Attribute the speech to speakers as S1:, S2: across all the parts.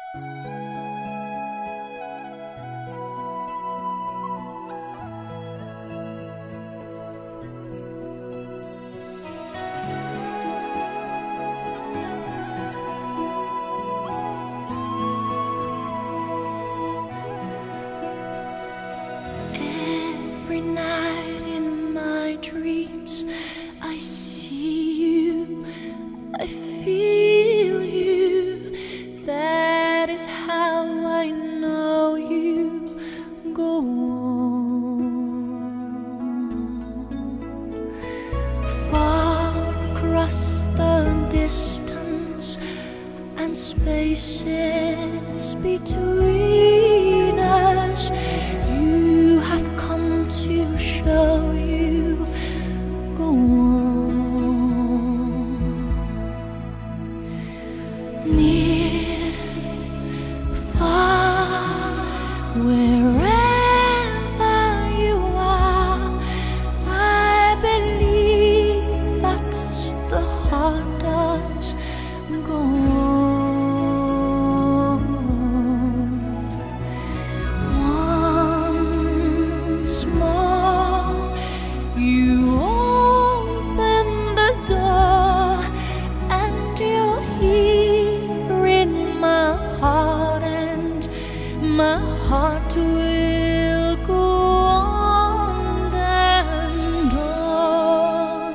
S1: Every night in my dreams I see you, I feel you. That is how I know you. Go on. Far across the distance and spaces between us, you have come to show you. Go on. Near, far, wherever you are, I believe that the heart does. Go on. Once more, you open the door, and you're here in my heart, and my heart will go on and on.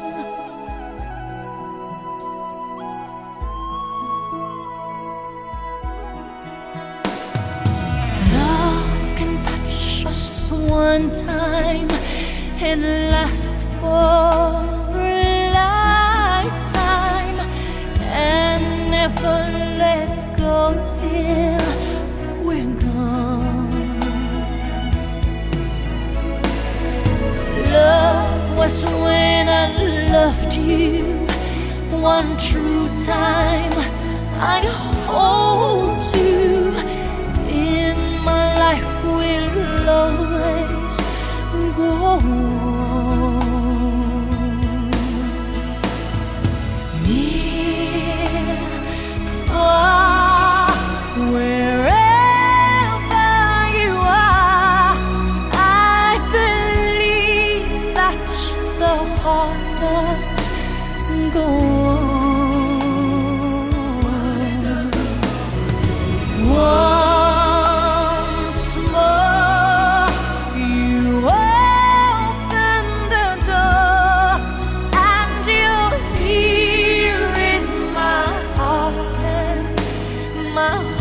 S1: Love can touch us one time and last for a lifetime, and never let go till we're gone. Love was when I loved you one true time. I hold you in my life, will always go on. Near, far, wherever you are, I believe that the heart does go on. Once more, you open the door, and you're here in my heart, and my